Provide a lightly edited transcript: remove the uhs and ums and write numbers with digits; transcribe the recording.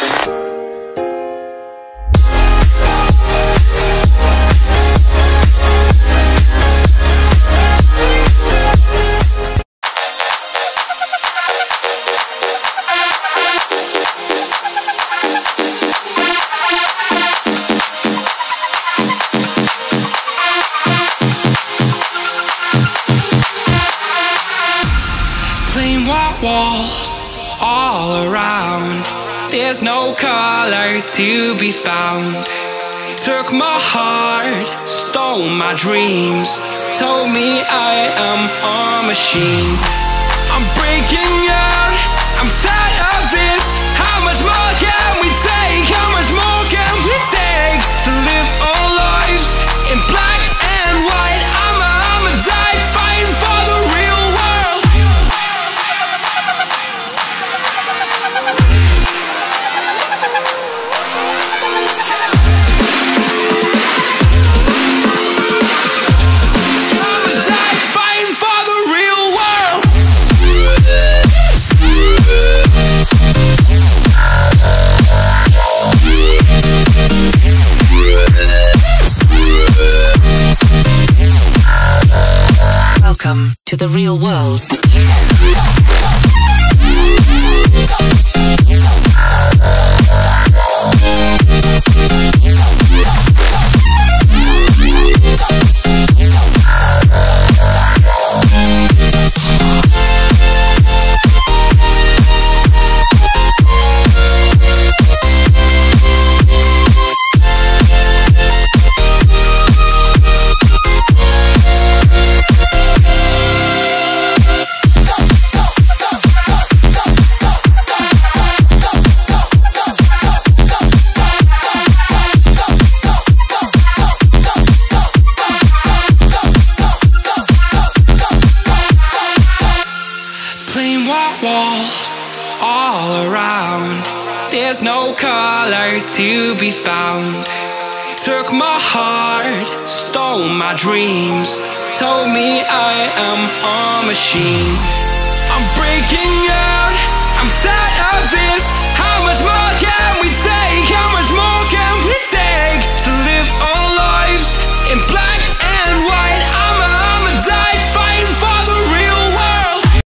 Walls all around, there's no color to be found. Took my heart, stole my dreams, told me I am a machine. I'm breaking out, I'm tired of this. How much more can we take? How much more can we take? To live our lives in black and white. I'ma die fighting for the real world. Welcome to the real world. Walls all around, there's no color to be found. Took my heart, stole my dreams, told me I am a machine. I'm breaking out, I'm tired of this. How much more